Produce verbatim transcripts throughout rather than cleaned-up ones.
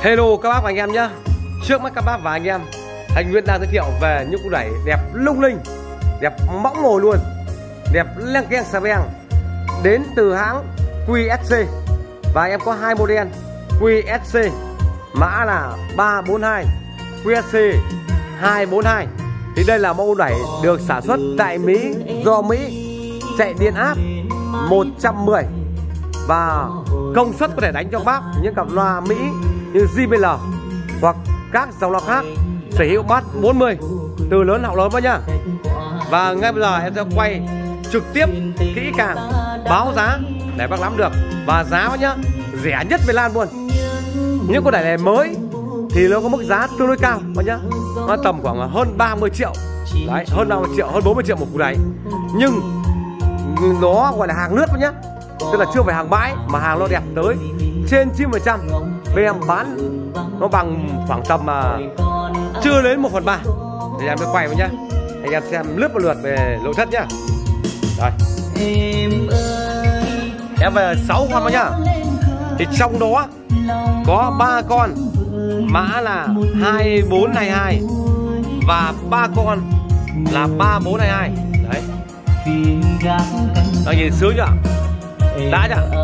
Hello các bác và anh em nhé. Trước mắt các bác và anh em, Thành Nguyên đang giới thiệu về những củ đẩy đẹp lung linh, đẹp mõng ngồi luôn, đẹp leng keng xà beng, đến từ hãng quy ét xê. Và em có hai model quy ét xê, mã là ba bốn hai, quy ét xê hai bốn hai. Thì đây là mẫu đẩy được sản xuất tại Mỹ, do Mỹ, chạy điện áp một trăm mười và công suất có thể đánh cho các bác những cặp loa Mỹ như gi bê lờ hoặc các dòng loa khác, sở hữu bass bốn mươi, từ lớn hậu lớn đó nhá. Và ngay bây giờ em sẽ quay trực tiếp kỹ càng báo giá để bác nắm được, và giá đó nhá, rẻ nhất Việt Nam luôn. Những con đẩy này mới thì nó có mức giá tương đối cao đó nhá, nó tầm khoảng hơn ba mươi triệu đấy, hơn ba mươi triệu, hơn bốn mươi triệu một củ đẩy, nhưng nó gọi là hàng lướt đó nhá, tức là chưa phải hàng bãi mà hàng nó đẹp tới trên chín mươi phần trăm. Bên em bán nó bằng khoảng tầm uh, chưa đến một phần ba. Thì em mới quay vào nhá, anh em xem lướt một lượt về nội thất nhá. Rồi em về sáu con vào nhá. Thì trong đó có ba con mã là hai bốn hai hai và ba con là ba bốn hai hai. Đấy, đang nhìn sướng chưa, đã chưa,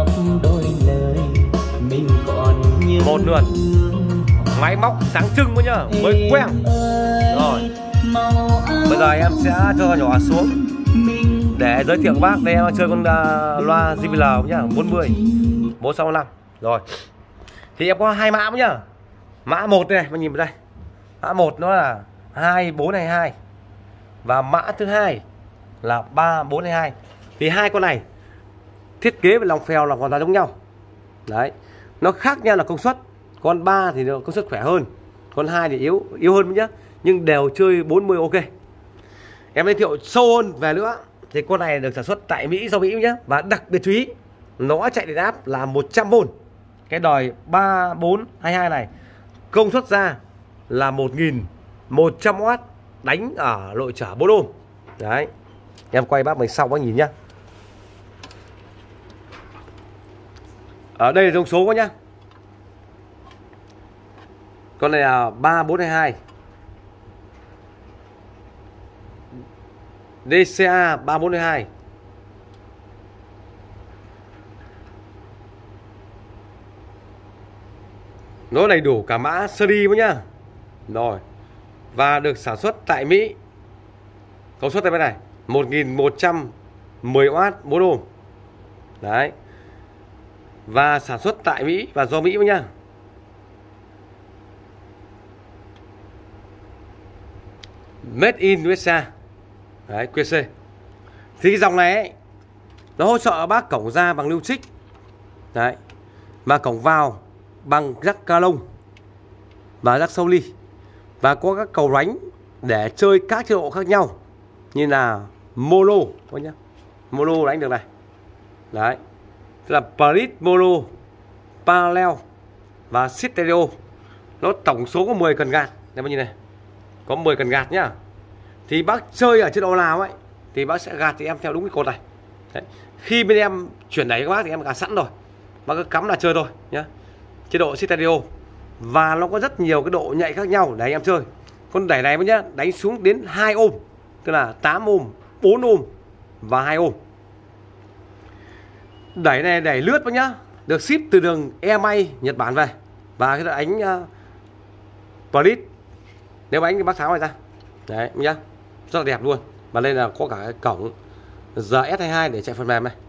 một lượt máy móc sáng trưng quá nhá, mới quen. Rồi bây giờ em sẽ cho nhỏ xuống để giới thiệu các bác. Đây em chơi con uh, loa gi bê lờ nhá, bốn mươi, bốn sáu năm. Rồi thì em có hai mã nhá. Mã một này, mình nhìn vào đây, mã một nó là hai bốn hai hai và mã thứ hai là ba bốn hai hai. Thì hai con này thiết kế và lòng phèo là hoàn toàn giống nhau. Đấy, nó khác nhau là công suất. Con ba thì công suất khỏe hơn, con hai thì yếu yếu hơn nhá, nhưng đều chơi bốn mươi ok. Em giới thiệu sâu hơn về nữa thì con này được sản xuất tại Mỹ, do Mỹ nhá, và đặc biệt chú ý nó chạy điện áp là một trăm vôn. Cái đòi ba bốn hai hai này công suất ra là một nghìn một trăm oát, đánh ở nội trở bốn ôm. Đấy, em quay bác mình sau bác nhìn nhá. Ở đây là thông số quá nhá. Con này là ba bốn hai hai, đê xê a ba bốn hai hai, nó đầy đủ cả mã series với nhá. Rồi, và được sản xuất tại Mỹ, công suất tại bên này một nghìn một trăm mười oát, bốn ôm. Đấy, và sản xuất tại Mỹ và do Mỹ với nhá. Made in u ét a. Đấy, quy xê. Thì cái dòng này ấy, nó hỗ trợ bác cổng ra bằng lưu trích. Đấy, mà cổng vào bằng jack ca lông và jack sâu ly, và có các cầu đánh để chơi các chế độ khác nhau như là mono, coi nhá, mono đánh được này. Đấy, tức là split, mono, parallel và stereo. Nó tổng số có mười cần gạt. Đây bao nhiêu này, có mười cần gạt nhá. Thì bác chơi ở chế độ nào ấy thì bác sẽ gạt thì em theo đúng cái cột này. Đấy, khi bên em chuyển đẩy các bác thì em gạt sẵn rồi, bác cứ cắm là chơi thôi nhá. Chế độ stereo, và nó có rất nhiều cái độ nhạy khác nhau để anh em chơi. Con đẩy này nhá, đánh xuống đến hai ôm, tức là tám ôm, bốn ôm và hai ôm. Đẩy này đẩy lướt với nhá, được ship từ đường e em i Nhật Bản về, và cái đánh uh, split. Nếu đánh thì bác tháo này ra. Đấy nhá, rất là đẹp luôn. Và đây là có cả cái cổng giê ét hai mươi hai để chạy phần mềm này.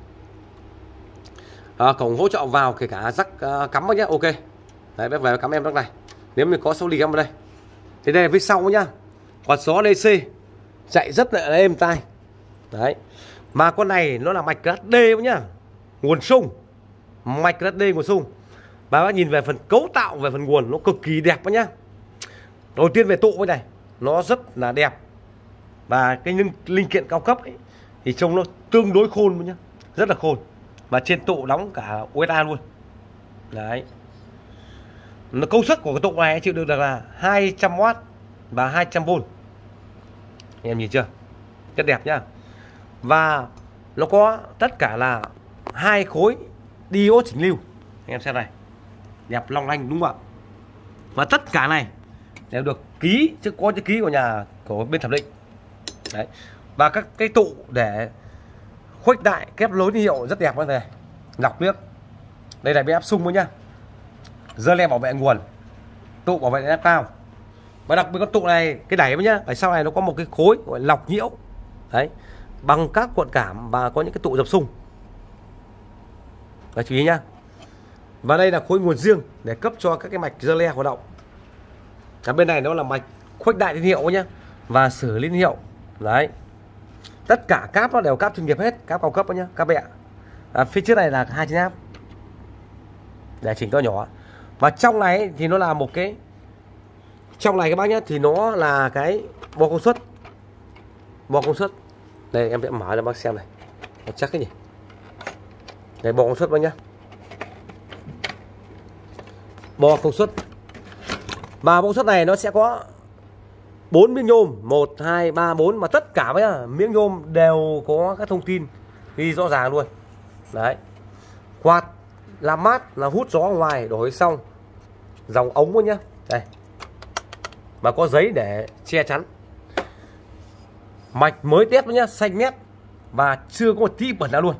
À, cổng hỗ trợ vào kể cả jack uh, cắm vào nhá, ok. Đấy, bác về cắm em jack này. Nếu mình có sâu ly cắm vào đây. Thì đây là phía sau nhá, quạt gió đê xê chạy rất là êm tai. Đấy, mà con này nó là mạch hát đê nhá, nguồn sung, mạch hát đê nguồn sung. Và bác nhìn về phần cấu tạo, về phần nguồn nó cực kỳ đẹp nhá. Đầu tiên về tụ cái này nó rất là đẹp, và cái linh, linh kiện cao cấp ấy, thì trông nó tương đối khôn nhá, rất là khôn. Và trên tụ đóng cả u ét a luôn. Đấy, nó công suất của cái tụ này chịu được là hai trăm oát và hai trăm vôn. Em nhìn chưa, rất đẹp nhá. Và nó có tất cả là hai khối diode chỉnh lưu, anh em xem này, đẹp long lanh đúng không ạ. Và tất cả này đều được ký, chứ có chữ ký của nhà của bên thẩm định. Đấy. Và các cái tụ để khuếch đại kép lối tín hiệu rất đẹp như này. Lọc nước. Đây là bên áp sung thôi nhá. Dơ le bảo vệ nguồn. Tụ bảo vệ áp cao. Và đặc biệt con tụ này, cái đẩy nhá, ở sau này nó có một cái khối gọi là lọc nhiễu. Đấy. Bằng các cuộn cảm và có những cái tụ dập xung. Và chú ý nhá. Và đây là khối nguồn riêng để cấp cho các cái mạch dơ le hoạt động. Cả bên này nó là mạch khuếch đại tín hiệu nhá, và xử lý tín hiệu. Đấy. Tất cả cáp nó đều cáp chuyên nghiệp hết, cáp cao cấp nhá, cáp bẹ. À, phía trước này là hai chín áp để chỉnh to nhỏ. Và trong này thì nó là một cái, trong này các bác nhá, thì nó là cái bo công suất. Bo công suất. Đây em sẽ mở cho bác xem này. Chắc cái gì. Đây bo công suất bác nhá. Bo công suất. Và bo công suất này nó sẽ có bốn miếng nhôm, một hai ba bốn, mà tất cả với miếng nhôm đều có các thông tin ghi rõ ràng luôn. Đấy. Quạt làm mát là hút gió ngoài, đổi xong dòng ống luôn nhá. Đây. Và có giấy để che chắn. Mạch mới test nhá, xanh nét và chưa có một tí bẩn nào luôn.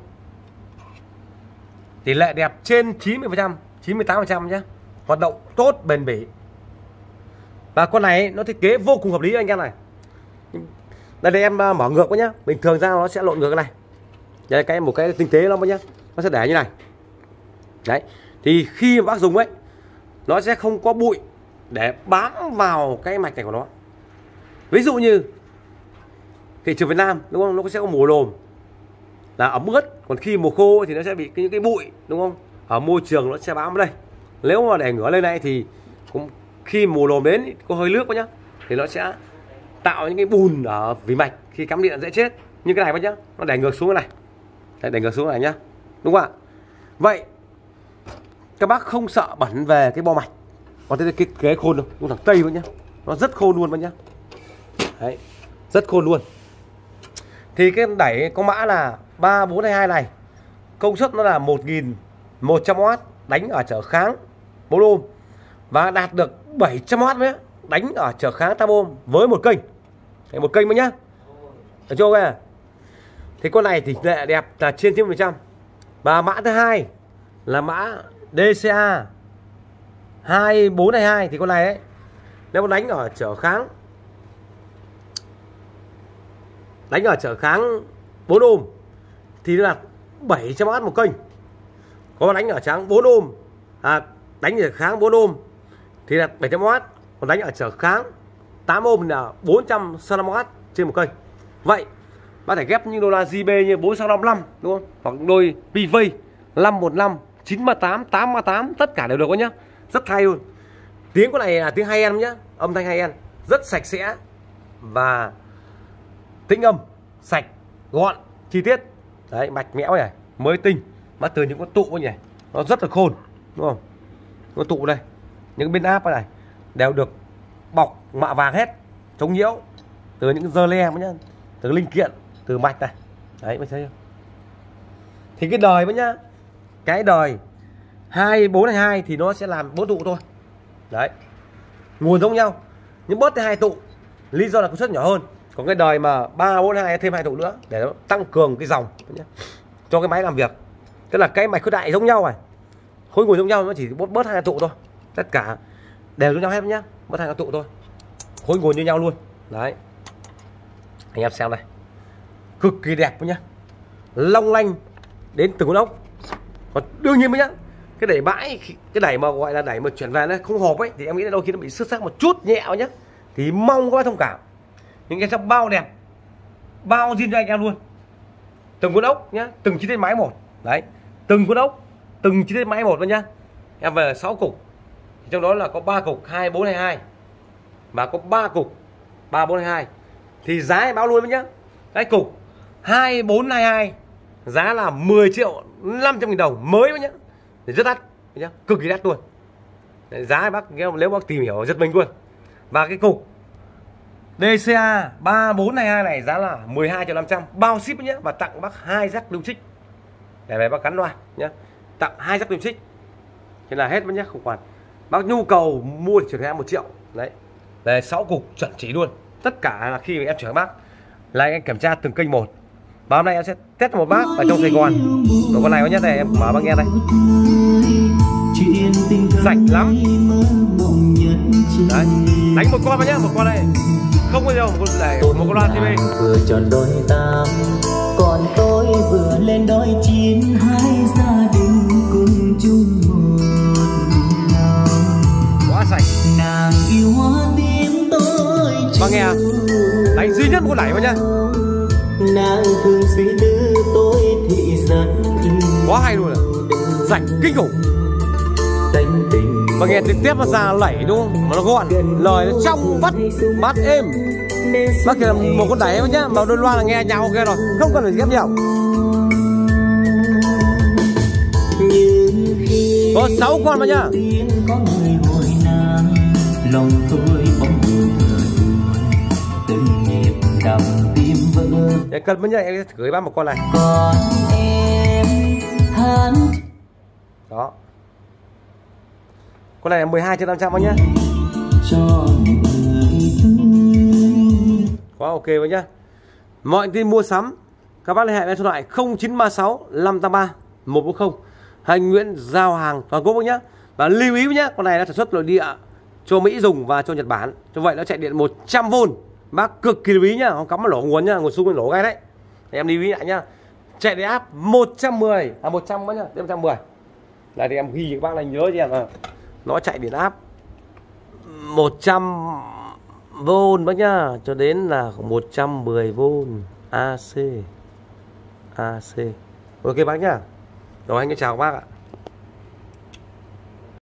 Tỷ lệ đẹp trên chín mươi phần trăm, chín mươi tám phần trăm nhá. Hoạt động tốt, bền bỉ. Và con này nó thiết kế vô cùng hợp lý anh em này. Đây là em mở ngược quá nhá. Bình thường ra nó sẽ lộn ngược cái này. Đây cái một cái tinh tế lắm nhá. Nó sẽ để như này. Đấy. Thì khi mà bác dùng ấy, nó sẽ không có bụi để bám vào cái mạch này của nó. Ví dụ như thị trường Việt Nam đúng không, nó sẽ có mùa lồm là ẩm ướt, còn khi mùa khô thì nó sẽ bị những cái bụi đúng không, ở môi trường nó sẽ bám vào đây. Nếu mà để ngửa lên này thì cũng khi mùa lồm đến có hơi nước quá nhá, thì nó sẽ tạo những cái bùn ở vỉ mạch, khi cắm điện dễ chết. Như cái này bác nhá, nó để ngược xuống cái này. Đấy, để ngược xuống cái này nhá, đúng không ạ? Vậy các bác không sợ bẩn về cái bo mạch. Còn cái cái khôn đâu, đúng thằng Tây bác nhá, nó rất khôn luôn bác nhá. Đấy, rất khôn luôn. Thì cái đẩy có mã là ba bốn hai hai này, công suất nó là một nghìn một trăm oát, đánh ở trở kháng bốn ôm, và đạt được bảy trăm oát nhé, đánh ở trở kháng tám ôm với một kênh. Đấy, một kênh mới nhá. Được chưa nghe? Thì con này thì lệ đẹp là trên chín mươi phần trăm. Và mã thứ hai là mã đê xê a hai bốn hai hai, thì con này đấy, nếu mà đánh ở trở kháng đánh ở trở kháng bốn ôm thì nó là bảy trăm oát một kênh. Có đánh ở trắng bốn ôm, à, đánh ở kháng bốn ôm thì là bảy trăm oát, còn đánh ở trở kháng tám ôm là bốn trăm sáu mươi lăm oát trên một kênh. Vậy bác thể ghép những đô la giê bê như bốn sáu năm năm đúng không, hoặc đôi pê vê năm một năm, chín ba tám, tám ba tám, tất cả đều được nhá. Rất hay luôn. Tiếng con này là tiếng hai en nhá, âm thanh hai en rất sạch sẽ và tĩnh âm sạch, gọn, chi tiết. Đấy, mạch mẽo này, mới tinh, bắt từ những con tụ nhỉ, nó rất là khôn đúng không? Con tụ đây, những bên áp này đều được bọc mạ vàng hết, chống nhiễu từ những dơ le nhá, từ linh kiện, từ mạch này. Đấy, mới thấy không? Thì cái đời mới nhá, cái đời hai bốn hai hai thì nó sẽ làm bốn tụ thôi. Đấy, nguồn giống nhau nhưng bớt hai tụ, lý do là công suất nhỏ hơn. Còn cái đời mà ba bốn hai thêm hai tụ nữa để nó tăng cường cái dòng nhá, cho cái máy làm việc. Tức là cái mạch khuếch đại giống nhau này, khối nguồn giống nhau, nó chỉ bớt bớt hai tụ thôi, tất cả đều giống nhau hết nhá, bớt hai tụ thôi, khối nguồn như nhau luôn. Đấy, anh em xem này, cực kỳ đẹp nhá, long lanh đến từng con ốc. Còn đương nhiên mới nhá, cái đẩy bãi, cái đẩy mà gọi là đẩy mà chuyển về nó không hộp ấy, thì em nghĩ là đôi khi nó bị xước xác một chút nhẹ nhá, thì mong các bác thông cảm. Những cái trong bao đẹp, bao zin cho anh em luôn, từng con ốc nhá, từng chi tiết máy một. Đấy, từng con ốc, từng chi tiết máy một luôn nhá. Em về sáu cục, trong đó là có ba cục hai bốn hai hai và có ba cục ba bốn hai hai. Thì giá em báo luôn với nhá, cái cục hai bốn hai hai giá là mười triệu năm trăm nghìn đồng mới với nhá, thì rất đắt nhá, cực kỳ đắt luôn. Đấy, giá bác nếu bác tìm hiểu giật mình luôn. Và cái cục đê xê a ba bốn hai hai này giá là mười hai triệu năm trăm, bao ship nhé, và tặng bác hai rắc lưu trích để về bác cắn loa nhé, tặng hai rắc lưu trích. Thế là hết nhé, không còn. Bác nhu cầu mua thì chuyển em một triệu. Đấy. Về sáu cục chuẩn chỉ luôn. Tất cả là khi em chuyển bác là anh kiểm tra từng kênh một. Và hôm nay em sẽ test một bác ở trong Sài Gòn. Và con này có nhất này em mở bác nghe đây. Rảnh lắm. Đấy. Đánh một con vào nhá, một con này. Không có đâu, một con này, một con loa ti vi. Vừa chọn đôi tam, còn tôi vừa lên đôi chín, hai gia đình cùng chung một lòng. Quá sạch. Nàng yêu hoa tim tôi. Bác nghe đánh duy nhất một con đẩy vào nhá. Nàng thường suy tư tôi thì rất quá hay luôn, rảnh kinh khủng. Mà nghe trực tiếp nó ra lẩy đúng không? Mà nó gọn, lời nó trong vắt, bát êm. Bác kìa một con đẩy nhá, mà đôi loa là nghe nhau ok rồi, không cần phải ghép nhiều. Có sáu con mà nhá. Lòng tôi bỗng từng nhịp đập tim vỡ. Để cần mới nhá, em sẽ gửi bác một con này. Còn em than. Đó. Con này là mười hai trên năm trăm bác nhá. Quá ok bác nhá. Mọi tin mua sắm các bác liên hệ với số điện thoại không chín ba sáu năm tám ba một bốn không. Hành Nguyễn giao hàng toàn quốc bác nhá. Và lưu ý nhá, con này nó sản xuất nội địa cho Mỹ dùng và cho Nhật Bản. Cho vậy nó chạy điện một trăm vôn. Bác cực kỳ lưu ý nhá, không cắm vào lỗ nguồn nhá, nguồn xung quanh lỗ ngay đấy. Thì em lưu ý lại nhá. Chạy điện áp một trăm mười à một trăm bác nhá, một trăm mười. Đây thì em ghi các bác này nhớ cho em là nó chạy điện áp một trăm vôn bác nhá, cho đến là một trăm mười vôn a xê. a xê. Ok bác nhá. Rồi anh chào các bác ạ.